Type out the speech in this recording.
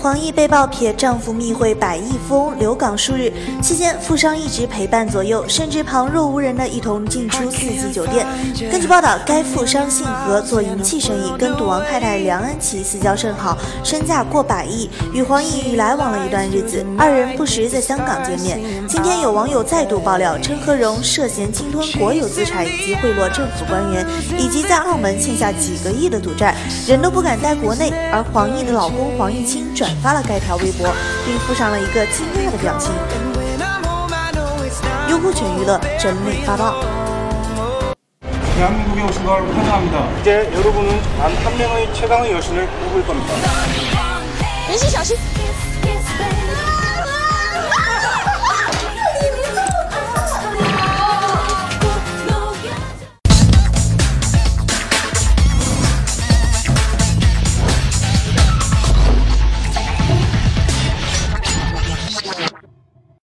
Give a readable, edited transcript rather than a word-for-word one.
黄奕被曝撇丈夫密会100亿富翁留港数日，期间富商一直陪伴左右，甚至旁若无人的一同进出4季酒店。根据报道，该富商姓何，做银器生意，跟赌王太太梁安琪私交甚好，身价过100亿，与黄奕来往了一段日子，二人不时在香港见面。今天有网友再度爆料，称何荣涉嫌侵吞国有资产以及贿赂政府官员，以及在澳门欠下几个亿的赌债，人都不敢待国内。而黄奕的老公黄毅清转发了该条微博，并附上了一个惊讶的表情。优酷全娱乐整理发报。 대한민국에 오신 걸 환영합니다. 이제 여러분은 단 한 명의 최강의 여신을 뽑을 겁니다. 人心小心。